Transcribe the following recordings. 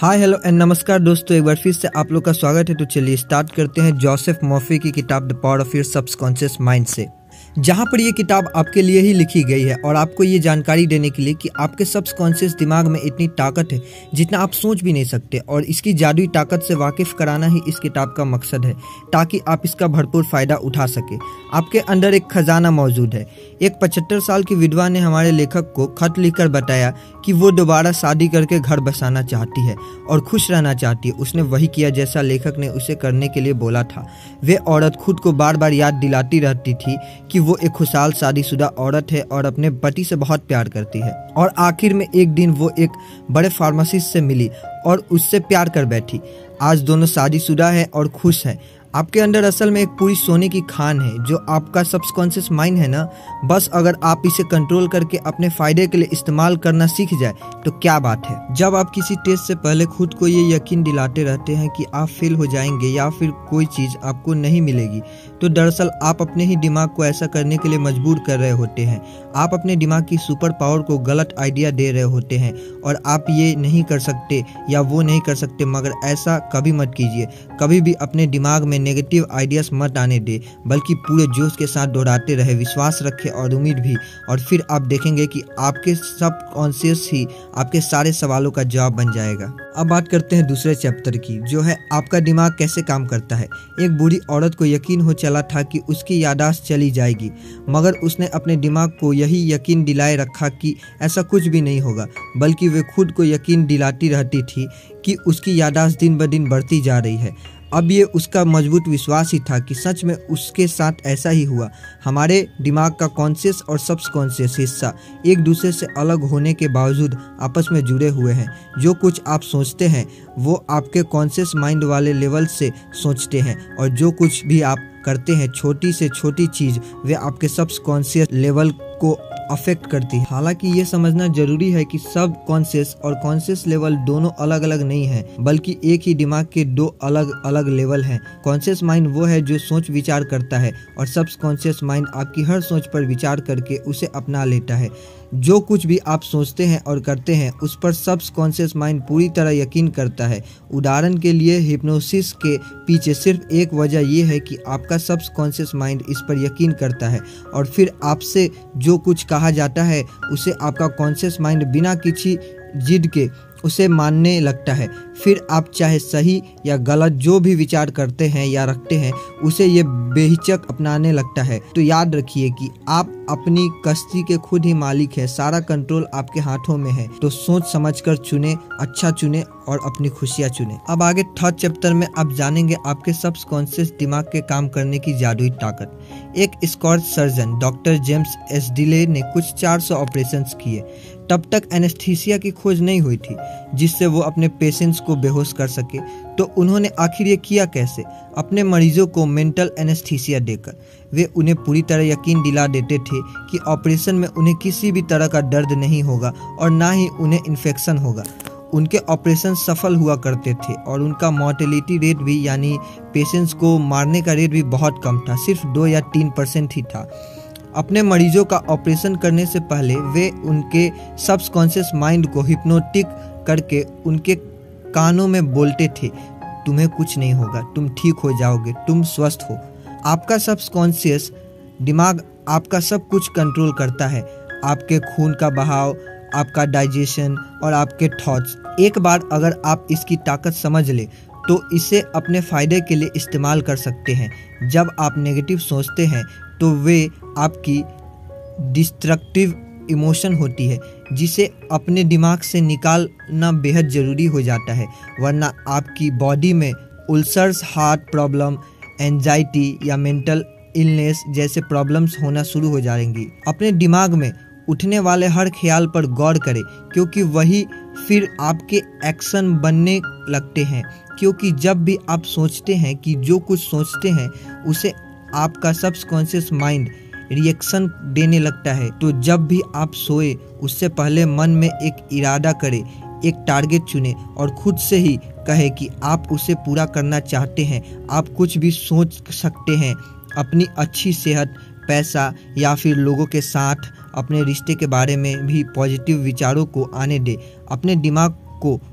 Hi hello and नमस्कार दोस्तों, एक बार फिर से आप लोग का स्वागत है। तो चलिए स्टार्ट करते हैं जोसेफ मर्फी की किताब the power of your subconscious mind से, जहाँ पर ये किताब आपके लिए ही लिखी गई है और आपको ये जानकारी देने के लिए कि आपके सबकॉन्शियस दिमाग में इतनी ताकत है जितना आप सोच भी नहीं सकते, और इसकी जादुई ताकत से वाकिफ कराना ही इस किताब का मकसद है ताकि आप इसका भरपूर फ़ायदा उठा सके। आपके अंदर एक खजाना मौजूद है। एक 75 साल की विधवा ने हमारे लेखक को खत लिखकर बताया कि वो दोबारा शादी करके घर बसाना चाहती है और खुश रहना चाहती है। उसने वही किया जैसा लेखक ने उसे करने के लिए बोला था। वे औरत खुद को बार बार याद दिलाती रहती थी कि वो एक खुशहाल शादीशुदा औरत है और अपने पति से बहुत प्यार करती है। और आखिर में एक दिन वो एक बड़े फार्मासिस्ट से मिली और उससे प्यार कर बैठी। आज दोनों शादीशुदा हैं और खुश हैं। आपके अंदर असल में एक पूरी सोने की खान है जो आपका सबकॉन्शियस माइंड है ना। बस अगर आप इसे कंट्रोल करके अपने फायदे के लिए इस्तेमाल करना सीख जाए तो क्या बात है। जब आप किसी टेस्ट से पहले खुद को ये यकीन दिलाते रहते हैं कि आप फेल हो जाएंगे या फिर कोई चीज़ आपको नहीं मिलेगी, तो दरअसल आप अपने ही दिमाग को ऐसा करने के लिए मजबूर कर रहे होते हैं। आप अपने दिमाग की सुपर पावर को गलत आइडिया दे रहे होते हैं और आप ये नहीं कर सकते या वो नहीं कर सकते। मगर ऐसा कभी मत कीजिए। कभी भी अपने दिमाग में नेगेटिव आइडियाज मत आने दे, बल्कि पूरे जोश के साथ दोहराते रहे। विश्वास रखें और उम्मीद भी, और फिर आप देखेंगे कि आपके सबकॉन्शियस ही आपके सारे सवालों का जवाब बन जाएगा। अब बात करते हैं दूसरे चैप्टर की, जो है आपका दिमाग कैसे काम करता है। एक बूढ़ी औरत को यकीन हो चला था कि उसकी याददाश्त चली जाएगी, मगर उसने अपने दिमाग को यही यकीन दिलाए रखा कि ऐसा कुछ भी नहीं होगा, बल्कि वे खुद को यकीन दिलाती रहती थी कि उसकी याददाश्त दिन ब दिन बढ़ती जा रही है। अब ये उसका मजबूत विश्वास ही था कि सच में उसके साथ ऐसा ही हुआ। हमारे दिमाग का कॉन्शियस और सबकॉन्शियस हिस्सा एक दूसरे से अलग होने के बावजूद आपस में जुड़े हुए हैं। जो कुछ आप सोचते हैं वो आपके कॉन्शियस माइंड वाले लेवल से सोचते हैं, और जो कुछ भी आप करते हैं, छोटी से छोटी चीज़, वे आपके सबकॉन्शियस लेवल को अफेक्ट करती है। हालांकि ये समझना जरूरी है कि सब कॉन्शियस और कॉन्शियस लेवल दोनों अलग अलग नहीं है, बल्कि एक ही दिमाग के दो अलग अलग लेवल हैं। कॉन्शियस माइंड वो है जो सोच विचार करता है, और सबकॉन्शियस माइंड आपकी हर सोच पर विचार करके उसे अपना लेता है। जो कुछ भी आप सोचते हैं और करते हैं उस पर सबकॉन्शियस माइंड पूरी तरह यकीन करता है। उदाहरण के लिए हिप्नोसिस के पीछे सिर्फ एक वजह यह है कि आपका सबकॉन्शियस माइंड इस पर यकीन करता है, और फिर आपसे जो कुछ कहा जाता है उसे आपका कॉन्शियस माइंड बिना किसी जिद के उसे मानने लगता है। फिर आप चाहे सही या गलत जो भी विचार करते हैं या रखते हैं उसे ये बेहिचक अपनाने लगता है। तो याद रखिए कि आप अपनी कश्ती के खुद ही मालिक हैं। सारा कंट्रोल आपके हाथों में है। तो सोच समझकर चुने, अच्छा चुने और अपनी खुशियाँ चुने। अब आगे थर्ड चैप्टर में आप जानेंगे आपके सबकॉन्शियस दिमाग के काम करने की जादुई ताकत। एक Scotch surgeon doctor James Esdaile ने कुछ 400 ऑपरेशंस किए। तब तक एनेस्थीसिया की खोज नहीं हुई थी जिससे वो अपने पेशेंट्स को बेहोश कर सके। तो उन्होंने आखिर ये किया कैसे? अपने मरीजों को मेंटल एनेस्थीसिया देकर। वे उन्हें पूरी तरह यकीन दिला देते थे कि ऑपरेशन में उन्हें किसी भी तरह का दर्द नहीं होगा और ना ही उन्हें इन्फेक्शन होगा। उनके ऑपरेशन सफल हुआ करते थे और उनका मॉर्टेलिटी रेट भी, यानी पेशेंट्स को मारने का रेट भी बहुत कम था, सिर्फ 2 या 3% ही था। अपने मरीजों का ऑपरेशन करने से पहले वे उनके सबकॉन्शियस माइंड को हिप्नोटिक करके उनके कानों में बोलते थे, तुम्हें कुछ नहीं होगा, तुम ठीक हो जाओगे, तुम स्वस्थ हो। आपका सबकॉन्शियस दिमाग आपका सब कुछ कंट्रोल करता है, आपके खून का बहाव, आपका डाइजेशन और आपके थॉट्स। एक बार अगर आप इसकी ताकत समझ ले तो इसे अपने फ़ायदे के लिए इस्तेमाल कर सकते हैं। जब आप नेगेटिव सोचते हैं तो वे आपकी डिस्ट्रक्टिव इमोशन होती है जिसे अपने दिमाग से निकालना बेहद ज़रूरी हो जाता है, वरना आपकी बॉडी में उल्सर्स, हार्ट प्रॉब्लम, एंजाइटी या मेंटल इलनेस जैसे प्रॉब्लम्स होना शुरू हो जाएंगी। अपने दिमाग में उठने वाले हर ख्याल पर गौर करें, क्योंकि वही फिर आपके एक्शन बनने लगते हैं। क्योंकि जब भी आप सोचते हैं कि जो कुछ सोचते हैं उसे आपका सबकॉन्शियस माइंड रिएक्शन देने लगता है। तो जब भी आप सोए उससे पहले मन में एक इरादा करें, एक टारगेट चुने और खुद से ही कहे कि आप उसे पूरा करना चाहते हैं। आप कुछ भी सोच सकते हैं, अपनी अच्छी सेहत, पैसा या फिर लोगों के साथ अपने रिश्ते के बारे में भी पॉजिटिव विचारों को आने दे। अपने दिमाग को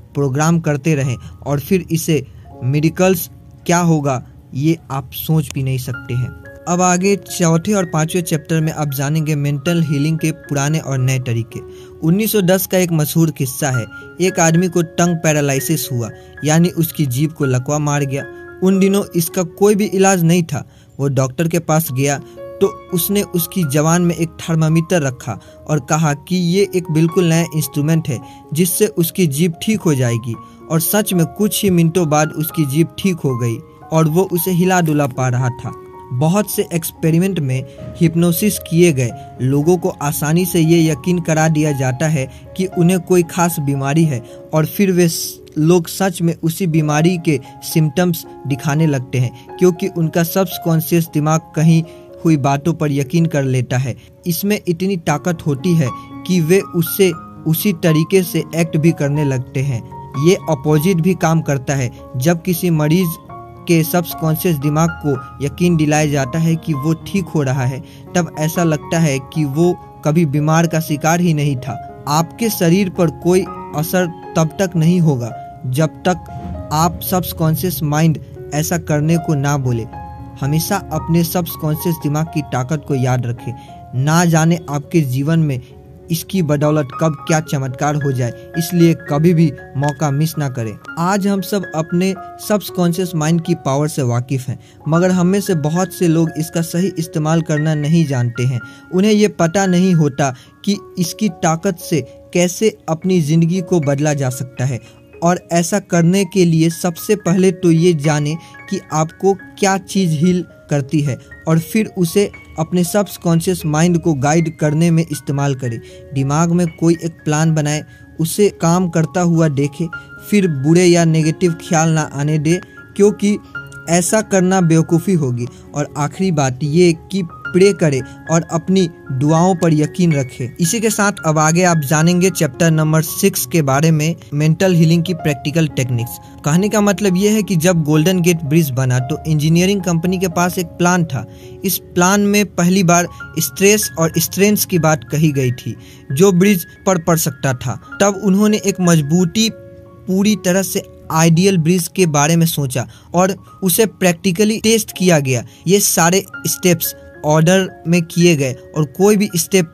प्रोग्राम करते रहें और फिर इसे मेडिकल्स क्या होगा ये आप सोच भी नहीं सकते हैं। अब आगे चौथे और पांचवें चैप्टर में आप जानेंगे मेंटल हीलिंग के पुराने और नए तरीके। 1910 का एक मशहूर किस्सा है। एक आदमी को टंग पैरालिसिस हुआ, यानी उसकी जीभ को लकवा मार गया। उन दिनों इसका कोई भी इलाज नहीं था। वो डॉक्टर के पास गया तो उसने उसकी जबान में एक थर्मामीटर रखा और कहा कि ये एक बिल्कुल नया इंस्ट्रूमेंट है जिससे उसकी जीभ ठीक हो जाएगी। और सच में कुछ ही मिनटों बाद उसकी जीभ ठीक हो गई और वो उसे हिला डुला पा रहा था। बहुत से एक्सपेरिमेंट में हिप्नोसिस किए गए लोगों को आसानी से ये यकीन करा दिया जाता है कि उन्हें कोई खास बीमारी है और फिर वे लोग सच में उसी बीमारी के सिम्टम्स दिखाने लगते हैं, क्योंकि उनका सबकॉन्शियस दिमाग कहीं हुई बातों पर यकीन कर लेता है। इसमें इतनी ताकत होती है कि वे उससे उसी तरीके से एक्ट भी करने लगते हैं। ये अपोजिट भी काम करता है। जब किसी मरीज के सबकॉन्शियस दिमाग को यकीन दिलाया जाता है कि वो ठीक हो रहा है, तब ऐसा लगता है कि वो कभी बीमार का शिकार ही नहीं था। आपके शरीर पर कोई असर तब तक नहीं होगा जब तक आप सबकॉन्शियस माइंड ऐसा करने को ना बोले। हमेशा अपने सबकॉन्शियस दिमाग की ताकत को याद रखें। ना जाने आपके जीवन में इसकी बदौलत कब क्या चमत्कार हो जाए, इसलिए कभी भी मौका मिस ना करें। आज हम सब अपने सबकॉन्शियस माइंड की पावर से वाकिफ हैं, मगर हम में से बहुत से लोग इसका सही इस्तेमाल करना नहीं जानते हैं। उन्हें ये पता नहीं होता कि इसकी ताकत से कैसे अपनी ज़िंदगी को बदला जा सकता है। और ऐसा करने के लिए सबसे पहले तो ये जाने कि आपको क्या चीज़ हील करती है और फिर उसे अपने सबकॉन्शियस माइंड को गाइड करने में इस्तेमाल करें। दिमाग में कोई एक प्लान बनाए, उसे काम करता हुआ देखे, फिर बुरे या नेगेटिव ख्याल ना आने दे, क्योंकि ऐसा करना बेवकूफ़ी होगी। और आखिरी बात ये कि प्रे करें और अपनी दुआओं पर यकीन रखें। इसी के साथ अब आगे आप जानेंगे चैप्टर नंबर 6 के बारे में, मेंटल हीलिंग की प्रैक्टिकल टेक्निक्स। कहने का मतलब ये है कि जब गोल्डन गेट ब्रिज बना तो इंजीनियरिंग कंपनी के पास एक प्लान था। इस प्लान में पहली बार स्ट्रेस और स्ट्रेंथ की बात कही गई थी जो ब्रिज पर पड़ सकता था। तब उन्होंने एक मजबूती पूरी तरह से आइडियल ब्रिज के बारे में सोचा और उसे प्रैक्टिकली टेस्ट किया गया। ये सारे स्टेप्स ऑर्डर में किए गए और कोई भी स्टेप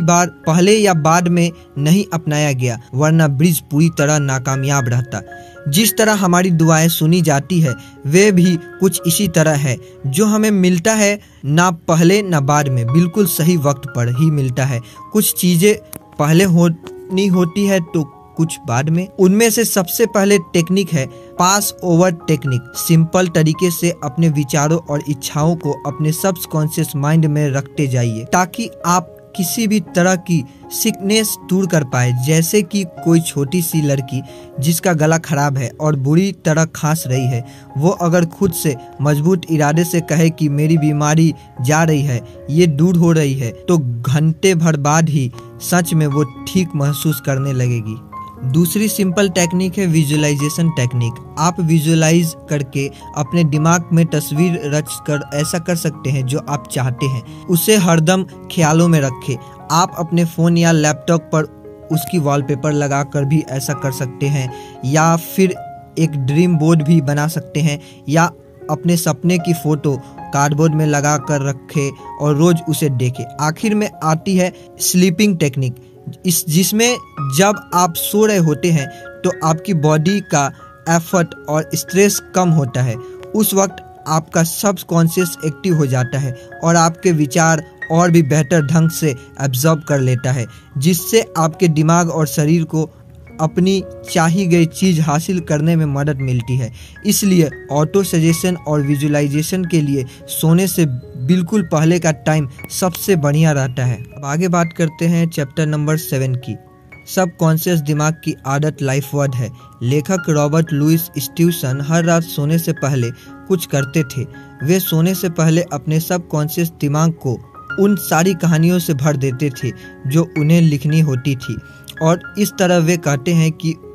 पहले या बाद में नहीं अपनाया गया, वरना ब्रिज पूरी तरह नाकामयाब रहता। जिस तरह हमारी दुआएं सुनी जाती है वे भी कुछ इसी तरह है। जो हमें मिलता है ना पहले ना बाद में, बिल्कुल सही वक्त पर ही मिलता है। कुछ चीज़ें पहले होनी होती है तो कुछ बाद में। उनमें से सबसे पहले टेक्निक है पास ओवर टेक्निक। सिंपल तरीके से अपने विचारों और इच्छाओं को अपने सबकॉन्शियस माइंड में रखते जाइए ताकि आप किसी भी तरह की सिकनेस दूर कर पाए। जैसे कि कोई छोटी सी लड़की जिसका गला खराब है और बुरी तरह खांस रही है, वो अगर खुद से मजबूत इरादे से कहे कि मेरी बीमारी जा रही है, ये दूर हो रही है, तो घंटे भर बाद ही सच में वो ठीक महसूस करने लगेगी। दूसरी सिंपल टेक्निक है विजुअलाइजेशन टेक्निक। आप विजुअलाइज करके अपने दिमाग में तस्वीर रच कर ऐसा कर सकते हैं जो आप चाहते हैं, उसे हरदम ख्यालों में रखें। आप अपने फ़ोन या लैपटॉप पर उसकी वॉलपेपर लगाकर भी ऐसा कर सकते हैं, या फिर एक ड्रीम बोर्ड भी बना सकते हैं, या अपने सपने की फ़ोटो कार्डबोर्ड में लगा कर रखें और रोज़ उसे देखें। आखिर में आती है स्लीपिंग टेक्निक, जिसमें जब आप सो रहे होते हैं तो आपकी बॉडी का एफर्ट और स्ट्रेस कम होता है। उस वक्त आपका सबकॉन्शियस एक्टिव हो जाता है और आपके विचार और भी बेहतर ढंग से एब्जॉर्ब कर लेता है, जिससे आपके दिमाग और शरीर को अपनी चाही गई चीज़ हासिल करने में मदद मिलती है। इसलिए ऑटो सजेशन और विजुअलाइजेशन के लिए सोने से बिल्कुल पहले का टाइम सबसे बढ़िया रहता है। अब आगे बात करते हैं चैप्टर नंबर 7 की। सबकॉन्शियस दिमाग की आदत लाइफ वर्ड है। लेखक रॉबर्ट लुइस स्टीवसन हर रात सोने से पहले कुछ करते थे। वे सोने से पहले अपने सबकॉन्शियस दिमाग को उन सारी कहानियों से भर देते थे जो उन्हें लिखनी होती थी, और इस तरह वे कहते हैं कि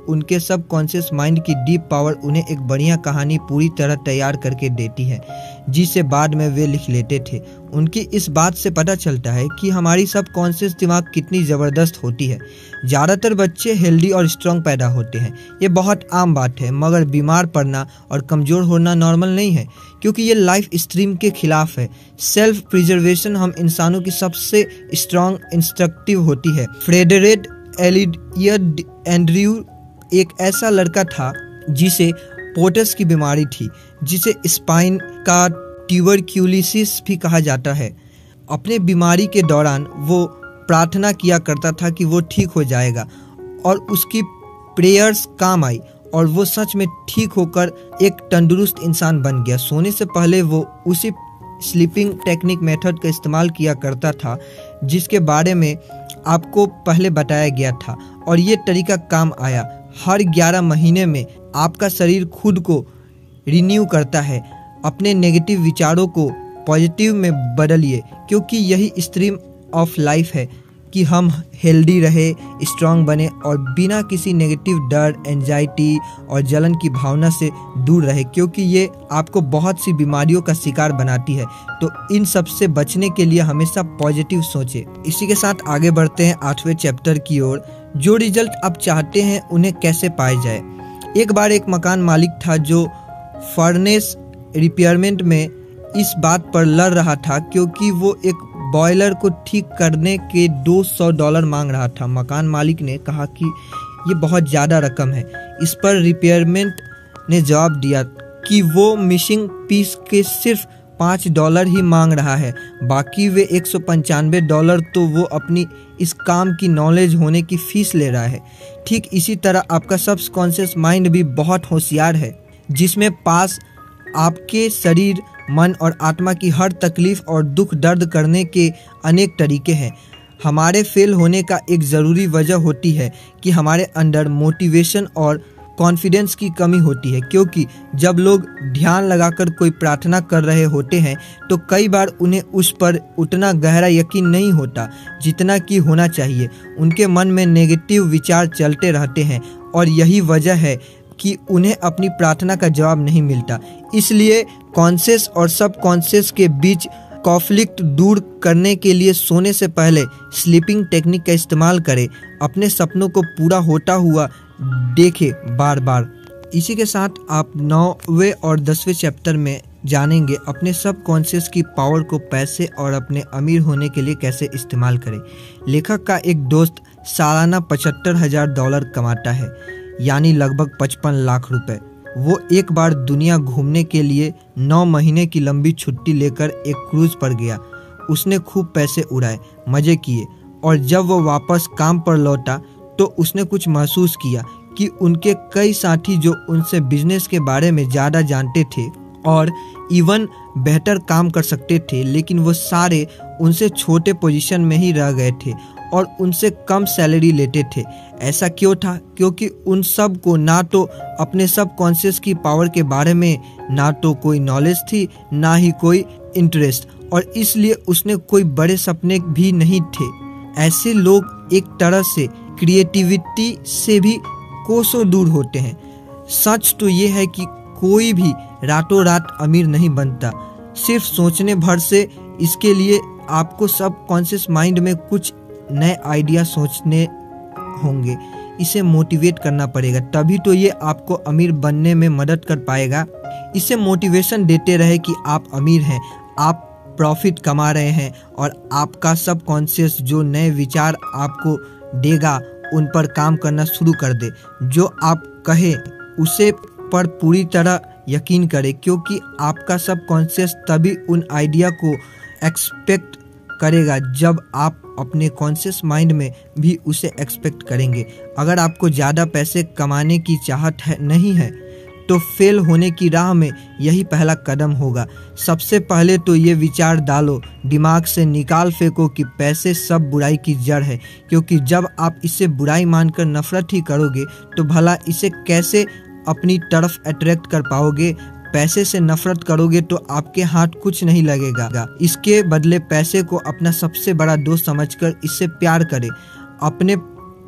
उनके सबकॉन्शियस माइंड की डीप पावर उन्हें एक बढ़िया कहानी पूरी तरह तैयार करके देती है, जिसे बाद में वे लिख लेते थे। उनकी इस बात से पता चलता है कि हमारी सबकॉन्शियस दिमाग कितनी ज़बरदस्त होती है। ज़्यादातर बच्चे हेल्दी और स्ट्रॉन्ग पैदा होते हैं, ये बहुत आम बात है, मगर बीमार पड़ना और कमज़ोर होना नॉर्मल नहीं है, क्योंकि ये लाइफ स्ट्रीम के खिलाफ है। सेल्फ प्रिजर्वेशन हम इंसानों की सबसे स्ट्रॉन्ग इंस्ट्रक्टिव होती है। फ्रेडरिक एलियट एंड्रयू एक ऐसा लड़का था जिसे पोटस की बीमारी थी, जिसे स्पाइन का ट्यूबरक्यूलिसिस भी कहा जाता है। अपने बीमारी के दौरान वो प्रार्थना किया करता था कि वो ठीक हो जाएगा, और उसकी प्रेयर्स काम आई और वो सच में ठीक होकर एक तंदुरुस्त इंसान बन गया। सोने से पहले वो उसी स्लीपिंग टेक्निक मेथड का इस्तेमाल किया करता था जिसके बारे में आपको पहले बताया गया था, और ये तरीका काम आया। हर 11 महीने में आपका शरीर खुद को रिन्यू करता है। अपने नेगेटिव विचारों को पॉजिटिव में बदलिए, क्योंकि यही स्ट्रीम ऑफ लाइफ है कि हम हेल्दी रहे, स्ट्रांग बने और बिना किसी नेगेटिव डर, एंजाइटी और जलन की भावना से दूर रहे, क्योंकि ये आपको बहुत सी बीमारियों का शिकार बनाती है। तो इन सब से बचने के लिए हमेशा पॉजिटिव सोचें। इसी के साथ आगे बढ़ते हैं 8वें चैप्टर की ओर। जो रिजल्ट आप चाहते हैं उन्हें कैसे पाए जाए। एक बार एक मकान मालिक था जो फर्नेस रिपेयरमेंट में इस बात पर लड़ रहा था क्योंकि वो एक बॉयलर को ठीक करने के $200 मांग रहा था। मकान मालिक ने कहा कि ये बहुत ज़्यादा रकम है। इस पर रिपेयरमेंट ने जवाब दिया कि वो मिसिंग पीस के सिर्फ $5 ही मांग रहा है, बाकी वे $195 तो वो अपनी इस काम की नॉलेज होने की फीस ले रहा है। ठीक इसी तरह आपका सबकॉन्शियस माइंड भी बहुत होशियार है, जिसमें पास आपके शरीर, मन और आत्मा की हर तकलीफ और दुख दर्द करने के अनेक तरीके हैं। हमारे फेल होने का एक ज़रूरी वजह होती है कि हमारे अंदर मोटिवेशन और कॉन्फिडेंस की कमी होती है, क्योंकि जब लोग ध्यान लगाकर कोई प्रार्थना कर रहे होते हैं तो कई बार उन्हें उस पर उतना गहरा यकीन नहीं होता जितना कि होना चाहिए। उनके मन में नेगेटिव विचार चलते रहते हैं और यही वजह है कि उन्हें अपनी प्रार्थना का जवाब नहीं मिलता। इसलिए कॉन्शियस और सबकॉन्शियस के बीच कॉन्फ्लिक्ट दूर करने के लिए सोने से पहले स्लीपिंग टेक्निक का इस्तेमाल करें। अपने सपनों को पूरा होता हुआ देखें बार बार। इसी के साथ आप 9वें और 10वें चैप्टर में जानेंगे अपने सबकॉन्शियस की पावर को पैसे और अपने अमीर होने के लिए कैसे इस्तेमाल करें। लेखक का एक दोस्त सालाना $75,000 कमाता है, यानी लगभग 55 लाख रुपए। वो एक बार दुनिया घूमने के लिए 9 महीने की लंबी छुट्टी लेकर एक क्रूज पर गया। उसने खूब पैसे उड़ाए, मज़े किए, और जब वो वापस काम पर लौटा तो उसने कुछ महसूस किया कि उनके कई साथी जो उनसे बिजनेस के बारे में ज़्यादा जानते थे और इवन बेहतर काम कर सकते थे, लेकिन वो सारे उनसे छोटे पोजीशन में ही रह गए थे और उनसे कम सैलरी लेते थे। ऐसा क्यों था? क्योंकि उन सब को ना तो अपने सबकॉन्शियस की पावर के बारे में ना तो कोई नॉलेज थी, ना ही कोई इंटरेस्ट, और इसलिए उसने कोई बड़े सपने भी नहीं थे। ऐसे लोग एक तरह से क्रिएटिविटी से भी कोसों दूर होते हैं। सच तो ये है कि कोई भी रातों रात अमीर नहीं बनता, सिर्फ सोचने भर से। इसके लिए आपको सबकॉन्शियस माइंड में कुछ नए आइडिया सोचने होंगे, इसे मोटिवेट करना पड़ेगा, तभी तो ये आपको अमीर बनने में मदद कर पाएगा। इसे मोटिवेशन देते रहे कि आप अमीर हैं, आप प्रॉफिट कमा रहे हैं, और आपका सबकॉन्शियस जो नए विचार आपको देगा उन पर काम करना शुरू कर दे। जो आप कहे उसे पर पूरी तरह यकीन करें, क्योंकि आपका सबकॉन्शियस तभी उन आइडिया को एक्सपेक्ट करेगा जब आप अपने कॉन्शियस माइंड में भी उसे एक्सपेक्ट करेंगे। अगर आपको ज़्यादा पैसे कमाने की चाहत नहीं है तो फेल होने की राह में यही पहला कदम होगा। सबसे पहले तो ये विचार डालो, दिमाग से निकाल फेंको कि पैसे सब बुराई की जड़ है, क्योंकि जब आप इसे बुराई मानकर नफरत ही करोगे तो भला इसे कैसे अपनी तरफ अट्रैक्ट कर पाओगे। पैसे से नफरत करोगे तो आपके हाथ कुछ नहीं लगेगा। इसके बदले पैसे को अपना सबसे बड़ा दोस्त समझकर इससे प्यार करें। अपने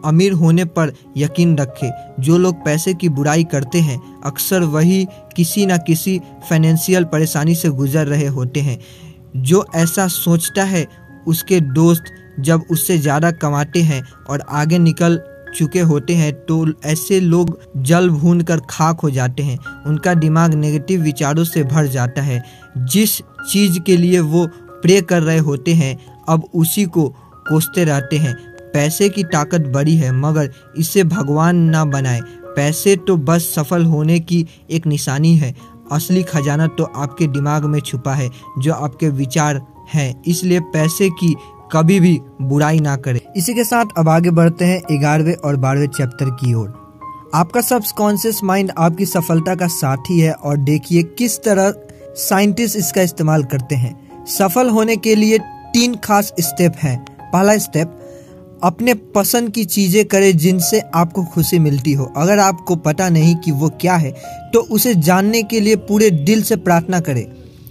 अमीर होने पर यकीन रखें। जो लोग पैसे की बुराई करते हैं अक्सर वही किसी न किसी फाइनेंशियल परेशानी से गुजर रहे होते हैं। जो ऐसा सोचता है उसके दोस्त जब उससे ज़्यादा कमाते हैं और आगे निकल चुके होते हैं तो ऐसे लोग जल भून कर खाक हो जाते हैं। उनका दिमाग नेगेटिव विचारों से भर जाता है। जिस चीज़ के लिए वो प्रे कर रहे होते हैं अब उसी को कोसते रहते हैं। पैसे की ताकत बड़ी है मगर इसे भगवान ना बनाए। पैसे तो बस सफल होने की एक निशानी है। असली खजाना तो आपके दिमाग में छुपा है जो आपके विचार हैं। इसलिए पैसे की कभी भी बुराई ना करें। इसी के साथ अब आगे बढ़ते हैं 11वें और 12वें चैप्टर की ओर। आपका सबकॉन्शियस माइंड आपकी सफलता का साथी है और देखिए किस तरह साइंटिस्ट इसका इस्तेमाल करते हैं। सफल होने के लिए 3 खास स्टेप हैं। पहला स्टेप, अपने पसंद की चीजें करें जिनसे आपको खुशी मिलती हो। अगर आपको पता नहीं कि वो क्या है तो उसे जानने के लिए पूरे दिल से प्रार्थना करें।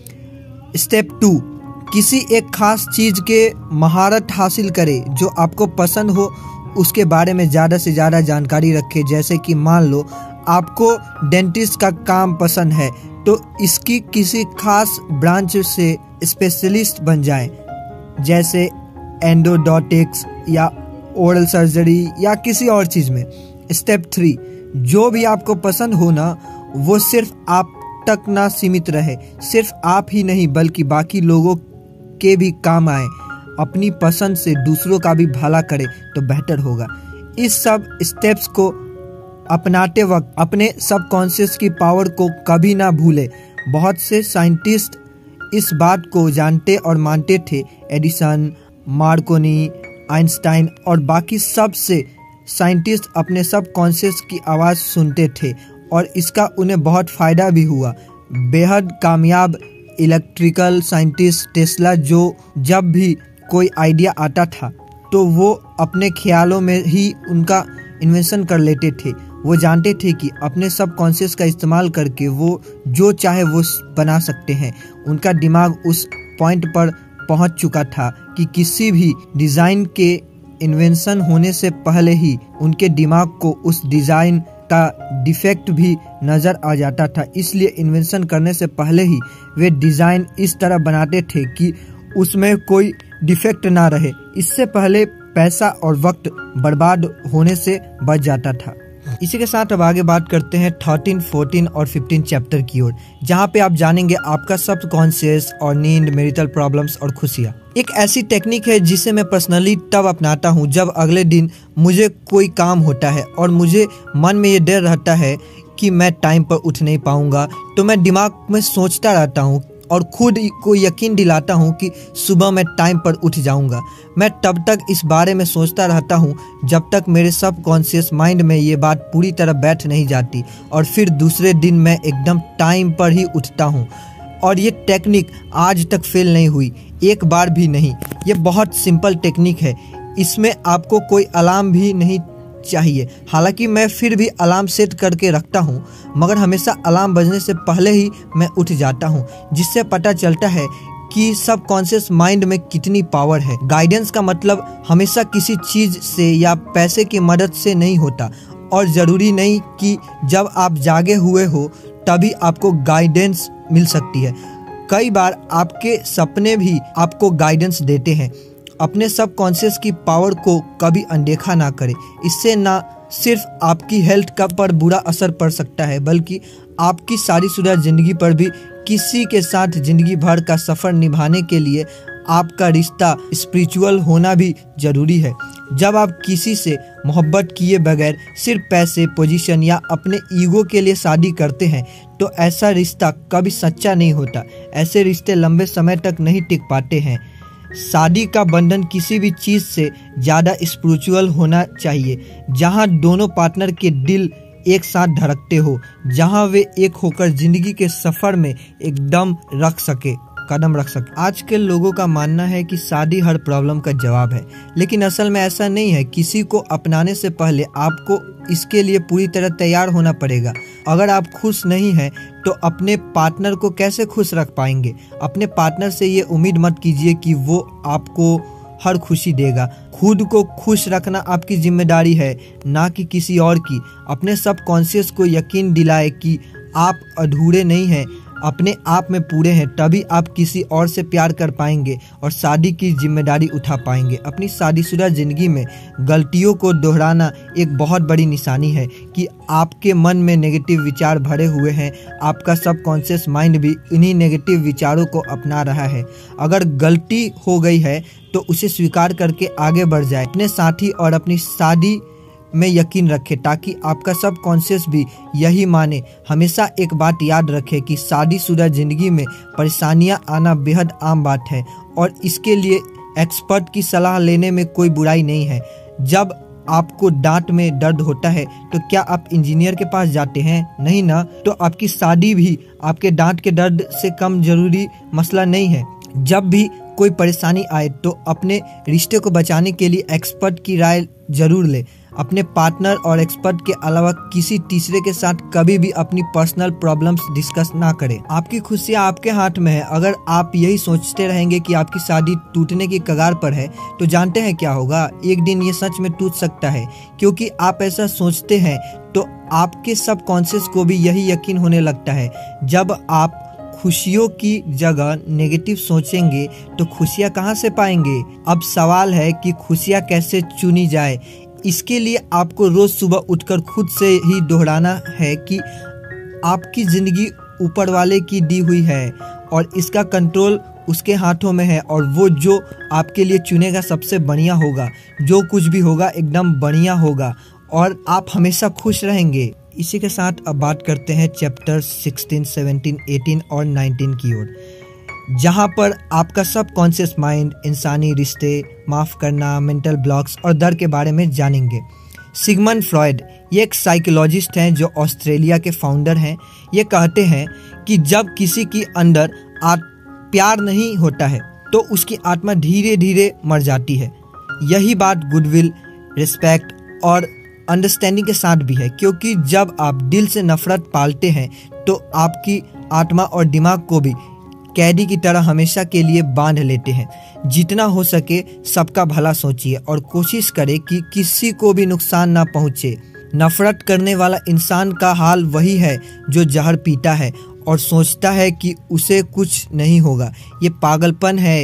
स्टेप 2, किसी एक खास चीज के महारत हासिल करें जो आपको पसंद हो। उसके बारे में ज़्यादा से ज़्यादा जानकारी रखें। जैसे कि मान लो आपको डेंटिस्ट का काम पसंद है तो इसकी किसी खास ब्रांच से स्पेशलिस्ट बन जाएं, जैसे एंडोडोंटिक्स या ओरल सर्जरी या किसी और चीज़ में। स्टेप 3, जो भी आपको पसंद हो ना वो सिर्फ आप तक ना सीमित रहे। सिर्फ आप ही नहीं बल्कि बाकी लोगों के भी काम आए। अपनी पसंद से दूसरों का भी भला करे तो बेहतर होगा। इस सब स्टेप्स को अपनाते वक्त अपने सबकॉन्शियस की पावर को कभी ना भूले। बहुत से साइंटिस्ट इस बात को जानते और मानते थे। एडिसन, मार्कोनी, आइंस्टाइन और बाकी सब से साइंटिस्ट अपने सबकॉन्शियस की आवाज़ सुनते थे और इसका उन्हें बहुत फ़ायदा भी हुआ। बेहद कामयाब इलेक्ट्रिकल साइंटिस्ट टेस्ला जो जब भी कोई आइडिया आता था तो वो अपने ख्यालों में ही उनका इन्वेंशन कर लेते थे। वो जानते थे कि अपने सबकॉन्शियस का इस्तेमाल करके वो जो चाहे वो बना सकते हैं। उनका दिमाग उस पॉइंट पर पहुंच चुका था कि किसी भी डिज़ाइन के इन्वेंशन होने से पहले ही उनके दिमाग को उस डिज़ाइन का डिफेक्ट भी नज़र आ जाता था। इसलिए इन्वेंशन करने से पहले ही वे डिज़ाइन इस तरह बनाते थे कि उसमें कोई डिफेक्ट ना रहे। इससे पहले पैसा और वक्त बर्बाद होने से बच जाता था। इसी के साथ अब आगे बात करते हैं 13, 14 और 15 चैप्टर की ओर, जहाँ पे आप जानेंगे आपका सबकॉन्शियस और नींद, मैरिटल प्रॉब्लम्स और खुशियाँ। एक ऐसी टेक्निक है जिसे मैं पर्सनली तब अपनाता हूँ जब अगले दिन मुझे कोई काम होता है और मुझे मन में ये डर रहता है कि मैं टाइम पर उठ नहीं पाऊँगा। तो मैं दिमाग में सोचता रहता हूँ और खुद को यकीन दिलाता हूँ कि सुबह मैं टाइम पर उठ जाऊँगा। मैं तब तक इस बारे में सोचता रहता हूँ जब तक मेरे सबकॉन्शियस माइंड में ये बात पूरी तरह बैठ नहीं जाती और फिर दूसरे दिन मैं एकदम टाइम पर ही उठता हूँ। और ये टेक्निक आज तक फेल नहीं हुई, एक बार भी नहीं। ये बहुत सिंपल टेक्निक है। इसमें आपको कोई अलार्म भी नहीं चाहिए। हालांकि मैं फिर भी अलार्म सेट करके रखता हूँ मगर हमेशा अलार्म बजने से पहले ही मैं उठ जाता हूँ, जिससे पता चलता है कि सबकॉन्शियस माइंड में कितनी पावर है। गाइडेंस का मतलब हमेशा किसी चीज़ से या पैसे की मदद से नहीं होता और ज़रूरी नहीं कि जब आप जागे हुए हो तभी आपको गाइडेंस मिल सकती है। कई बार आपके सपने भी आपको गाइडेंस देते हैं। अपने सबकॉन्शियस की पावर को कभी अनदेखा ना करें। इससे ना सिर्फ आपकी हेल्थ का पर बुरा असर पड़ सकता है बल्कि आपकी शादीशुदा जिंदगी पर भी। किसी के साथ जिंदगी भर का सफ़र निभाने के लिए आपका रिश्ता स्पिरिचुअल होना भी ज़रूरी है। जब आप किसी से मोहब्बत किए बगैर सिर्फ पैसे, पोजीशन या अपने ईगो के लिए शादी करते हैं तो ऐसा रिश्ता कभी सच्चा नहीं होता। ऐसे रिश्ते लंबे समय तक नहीं टिक पाते हैं। शादी का बंधन किसी भी चीज़ से ज़्यादा स्पिरिचुअल होना चाहिए, जहां दोनों पार्टनर के दिल एक साथ धड़कते हो, जहां वे एक होकर जिंदगी के सफ़र में एकदम कदम रख सके। आज के लोगों का मानना है कि शादी हर प्रॉब्लम का जवाब है, लेकिन असल में ऐसा नहीं है। किसी को अपनाने से पहले आपको इसके लिए पूरी तरह तैयार होना पड़ेगा। अगर आप खुश नहीं हैं तो अपने पार्टनर को कैसे खुश रख पाएंगे? अपने पार्टनर से ये उम्मीद मत कीजिए कि वो आपको हर खुशी देगा। खुद को खुश रखना आपकी जिम्मेदारी है, ना कि किसी और की। अपने सबकॉन्शियस को यकीन दिलाए कि आप अधूरे नहीं हैं, अपने आप में पूरे हैं। तभी आप किसी और से प्यार कर पाएंगे और शादी की जिम्मेदारी उठा पाएंगे। अपनी शादीशुदा जिंदगी में गलतियों को दोहराना एक बहुत बड़ी निशानी है कि आपके मन में नेगेटिव विचार भरे हुए हैं। आपका सबकॉन्शियस माइंड भी इन्हीं नेगेटिव विचारों को अपना रहा है। अगर गलती हो गई है तो उसे स्वीकार करके आगे बढ़ जाए। अपने साथी और अपनी शादी में यकीन रखें ताकि आपका सबकॉन्शियस भी यही माने। हमेशा एक बात याद रखें कि शादीशुदा जिंदगी में परेशानियां आना बेहद आम बात है और इसके लिए एक्सपर्ट की सलाह लेने में कोई बुराई नहीं है। जब आपको दांत में दर्द होता है तो क्या आप इंजीनियर के पास जाते हैं? नहीं ना। तो आपकी शादी भी आपके दांत के दर्द से कम जरूरी मसला नहीं है। जब भी कोई परेशानी आए तो अपने रिश्ते को बचाने के लिए एक्सपर्ट की राय जरूर ले। अपने पार्टनर और एक्सपर्ट के अलावा किसी तीसरे के साथ कभी भी अपनी पर्सनल प्रॉब्लम्स डिस्कस ना करें। आपकी खुशियाँ आपके हाथ में है। अगर आप यही सोचते रहेंगे कि आपकी शादी टूटने की कगार पर है तो जानते हैं क्या होगा? एक दिन ये सच में टूट सकता है। क्योंकि आप ऐसा सोचते हैं तो आपके सबकॉन्शियस को भी यही यकीन होने लगता है। जब आप खुशियों की जगह नेगेटिव सोचेंगे तो खुशियाँ कहाँ से पाएंगे? अब सवाल है कि खुशियाँ कैसे चुनी जाए। इसके लिए आपको रोज सुबह उठकर खुद से ही दोहराना है कि आपकी जिंदगी ऊपर वाले की दी हुई है और इसका कंट्रोल उसके हाथों में है और वो जो आपके लिए चुनेगा सबसे बढ़िया होगा। जो कुछ भी होगा एकदम बढ़िया होगा और आप हमेशा खुश रहेंगे। इसी के साथ अब बात करते हैं चैप्टर 16, 17, 18 और 19 की ओर, जहाँ पर आपका सबकॉन्शियस माइंड इंसानी रिश्ते, माफ़ करना, मेंटल ब्लॉक्स और डर के बारे में जानेंगे। सिगमंड फ्रॉयड ये एक साइकोलॉजिस्ट हैं जो ऑस्ट्रेलिया के फाउंडर हैं। ये कहते हैं कि जब किसी की अंदर प्यार नहीं होता है तो उसकी आत्मा धीरे धीरे मर जाती है। यही बात गुडविल, रिस्पेक्ट और अंडरस्टैंडिंग के साथ भी है, क्योंकि जब आप दिल से नफरत पालते हैं तो आपकी आत्मा और दिमाग को भी कैदी की तरह हमेशा के लिए बांध लेते हैं। जितना हो सके सबका भला सोचिए और कोशिश करें कि किसी को भी नुकसान ना पहुंचे। नफरत करने वाला इंसान का हाल वही है जो जहर पीता है और सोचता है कि उसे कुछ नहीं होगा। ये पागलपन है।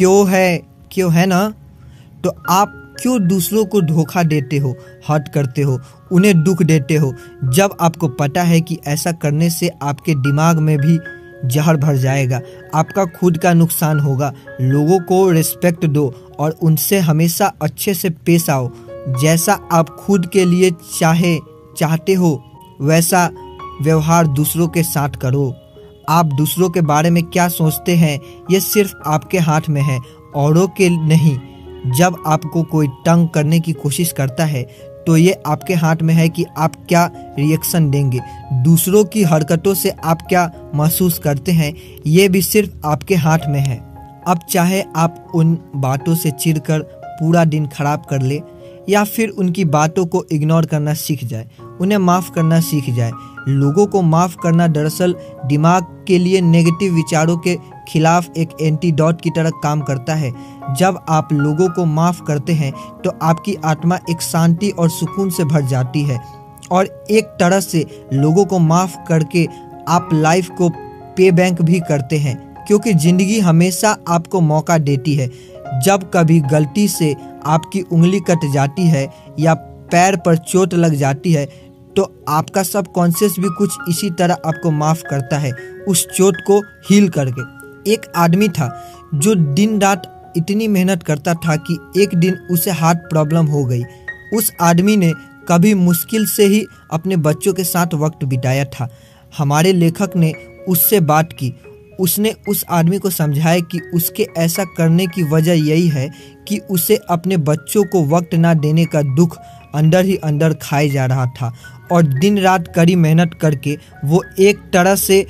क्यों है ना? तो आप क्यों दूसरों को धोखा देते हो, हर्ट करते हो, उन्हें दुख देते हो, जब आपको पता है कि ऐसा करने से आपके दिमाग में भी जहर भर जाएगा, आपका खुद का नुकसान होगा। लोगों को रिस्पेक्ट दो और उनसे हमेशा अच्छे से पेश आओ। जैसा आप खुद के लिए चाहते हो वैसा व्यवहार दूसरों के साथ करो। आप दूसरों के बारे में क्या सोचते हैं ये सिर्फ आपके हाथ में है, औरों के नहीं। जब आपको कोई तंग करने की कोशिश करता है तो ये आपके हाथ में है कि आप क्या रिएक्शन देंगे। दूसरों की हरकतों से आप क्या महसूस करते हैं ये भी सिर्फ आपके हाथ में है। अब चाहे आप उन बातों से चिढ़कर पूरा दिन खराब कर ले या फिर उनकी बातों को इग्नोर करना सीख जाए, उन्हें माफ़ करना सीख जाए। लोगों को माफ़ करना दरअसल दिमाग के लिए नेगेटिव विचारों के खिलाफ एक एंटीडोट की तरह काम करता है। जब आप लोगों को माफ़ करते हैं तो आपकी आत्मा एक शांति और सुकून से भर जाती है और एक तरह से लोगों को माफ़ करके आप लाइफ को पे बैंक भी करते हैं, क्योंकि ज़िंदगी हमेशा आपको मौका देती है। जब कभी गलती से आपकी उंगली कट जाती है या पैर पर चोट लग जाती है तो आपका सबकॉन्शियस भी कुछ इसी तरह आपको माफ़ करता है, उस चोट को हील करके। एक आदमी था जो दिन रात इतनी मेहनत करता था कि एक दिन उसे हार्ट प्रॉब्लम हो गई। उस आदमी ने कभी मुश्किल से ही अपने बच्चों के साथ वक्त बिताया था। हमारे लेखक ने उससे बात की। उसने उस आदमी को समझाया कि उसके ऐसा करने की वजह यही है कि उसे अपने बच्चों को वक्त ना देने का दुख अंदर ही अंदर खाए जा रहा था और दिन रात कड़ी मेहनत करके वो एक तरह से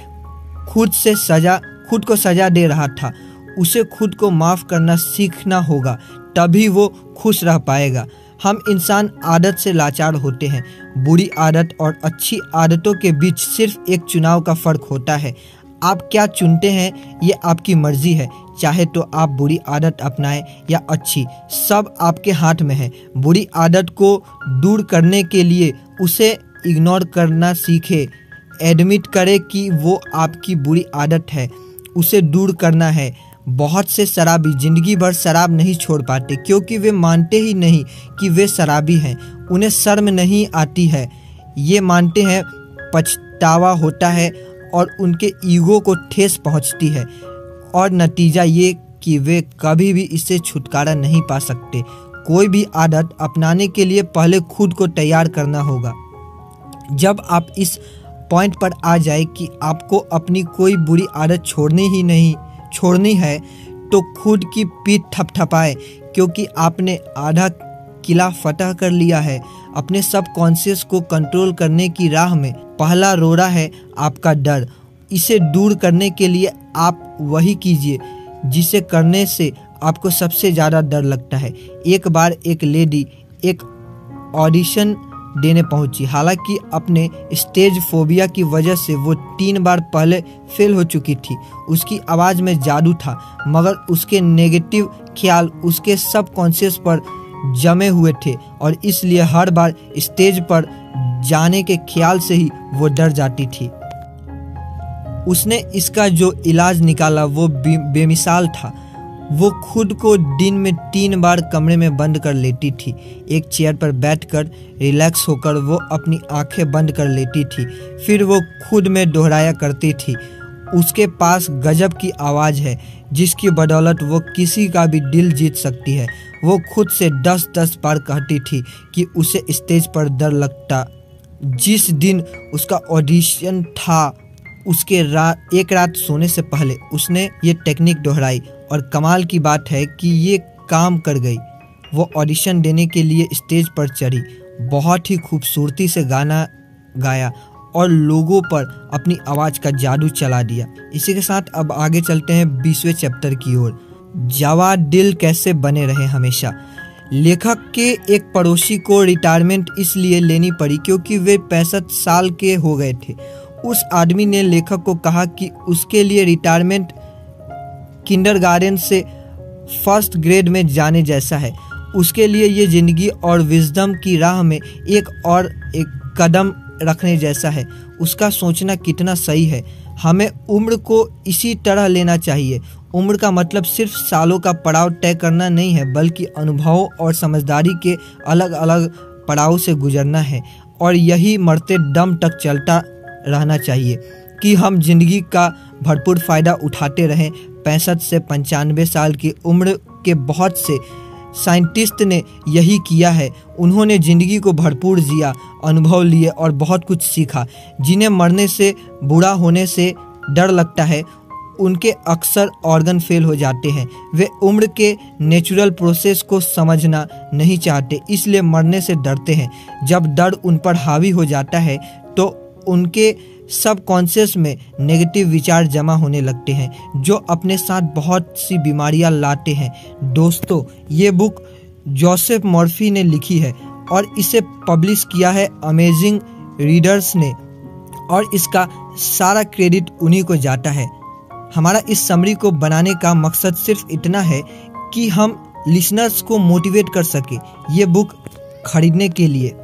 खुद को सजा दे रहा था। उसे खुद को माफ़ करना सीखना होगा, तभी वो खुश रह पाएगा। हम इंसान आदत से लाचार होते हैं। बुरी आदत और अच्छी आदतों के बीच सिर्फ एक चुनाव का फ़र्क होता है। आप क्या चुनते हैं ये आपकी मर्जी है, चाहे तो आप बुरी आदत अपनाएं या अच्छी, सब आपके हाथ में है। बुरी आदत को दूर करने के लिए उसे इग्नोर करना सीखें। एडमिट करें कि वो आपकी बुरी आदत है, उसे दूर करना है। बहुत से शराबी जिंदगी भर शराब नहीं छोड़ पाते क्योंकि वे मानते ही नहीं कि वे शराबी हैं। उन्हें शर्म नहीं आती है, ये मानते हैं, पछतावा होता है और उनके ईगो को ठेस पहुंचती है और नतीजा ये कि वे कभी भी इससे छुटकारा नहीं पा सकते। कोई भी आदत अपनाने के लिए पहले खुद को तैयार करना होगा। जब आप इस पॉइंट पर आ जाए कि आपको अपनी कोई बुरी आदत छोड़नी है तो खुद की पीठ थपथपाए क्योंकि आपने आधा किला फतह कर लिया है। अपने सबकॉन्शियस को कंट्रोल करने की राह में पहला रोड़ा है आपका डर। इसे दूर करने के लिए आप वही कीजिए जिसे करने से आपको सबसे ज़्यादा डर लगता है। एक बार एक लेडी एक ऑडिशन देने पहुंची। हालांकि अपने स्टेज फोबिया की वजह से वो 3 बार पहले फेल हो चुकी थी। उसकी आवाज़ में जादू था, मगर उसके नेगेटिव ख्याल उसके सबकॉन्शियस पर जमे हुए थे और इसलिए हर बार स्टेज पर जाने के ख्याल से ही वो डर जाती थी। उसने इसका जो इलाज निकाला वो बेमिसाल था। वो खुद को दिन में 3 बार कमरे में बंद कर लेती थी। एक चेयर पर बैठकर रिलैक्स होकर वो अपनी आंखें बंद कर लेती थी। फिर वो खुद में दोहराया करती थी, उसके पास गजब की आवाज़ है जिसकी बदौलत वो किसी का भी दिल जीत सकती है। वो खुद से 10-10 बार कहती थी कि उसे स्टेज पर डर लगता। जिस दिन उसका ऑडिशन था उसके एक रात सोने से पहले उसने ये टेक्निक दोहराई और कमाल की बात है कि ये काम कर गई। वो ऑडिशन देने के लिए स्टेज पर चढ़ी, बहुत ही खूबसूरती से गाना गाया और लोगों पर अपनी आवाज़ का जादू चला दिया। इसी के साथ अब आगे चलते हैं 20वें चैप्टर की ओर। जवा दिल कैसे बने रहे हमेशा। लेखक के एक पड़ोसी को रिटायरमेंट इसलिए लेनी पड़ी क्योंकि वे 65 साल के हो गए थे। उस आदमी ने लेखक को कहा कि उसके लिए रिटायरमेंट किंडरगार्टन से फर्स्ट ग्रेड में जाने जैसा है। उसके लिए ये ज़िंदगी और विजडम की राह में एक कदम रखने जैसा है। उसका सोचना कितना सही है। हमें उम्र को इसी तरह लेना चाहिए। उम्र का मतलब सिर्फ सालों का पड़ाव तय करना नहीं है, बल्कि अनुभवों और समझदारी के अलग अलग पड़ाव से गुजरना है और यही मरते दम तक चलता रहना चाहिए कि हम जिंदगी का भरपूर फ़ायदा उठाते रहें। 65 से 95 साल की उम्र के बहुत से साइंटिस्ट ने यही किया है। उन्होंने ज़िंदगी को भरपूर जिया, अनुभव लिए और बहुत कुछ सीखा। जिन्हें मरने से, बूढ़ा होने से डर लगता है, उनके अक्सर ऑर्गन फेल हो जाते हैं। वे उम्र के नेचुरल प्रोसेस को समझना नहीं चाहते, इसलिए मरने से डरते हैं। जब डर उन पर हावी हो जाता है तो उनके सबकॉन्शियस में नेगेटिव विचार जमा होने लगते हैं जो अपने साथ बहुत सी बीमारियां लाते हैं। दोस्तों, ये बुक जोसेफ मर्फी ने लिखी है और इसे पब्लिश किया है अमेजिंग रीडर्स ने और इसका सारा क्रेडिट उन्हीं को जाता है। हमारा इस समरी को बनाने का मकसद सिर्फ इतना है कि हम लिसनर्स को मोटिवेट कर सके ये बुक खरीदने के लिए।